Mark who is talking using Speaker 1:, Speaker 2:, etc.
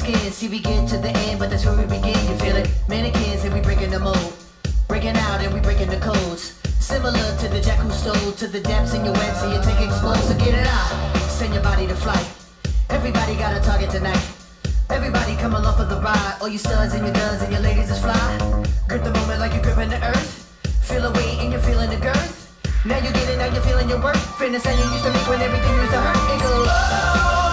Speaker 1: skin. See, we get to the end, but that's where we begin. You feel it? Mannequins and we breaking the mold. Breaking out and we breaking the codes. Similar to the jack who stole to the depths in your web, so you take explode. So get it out, send your body to flight. Everybody got a target tonight. Everybody come along for the ride. All you studs and your duds and your ladies is fly. Grip the moment like you're gripping the earth. Feel the weight and you're feeling the girth. Now you get it, now you're feeling your worth. Fitness and you used to make when everything used to hurt. It goes, oh.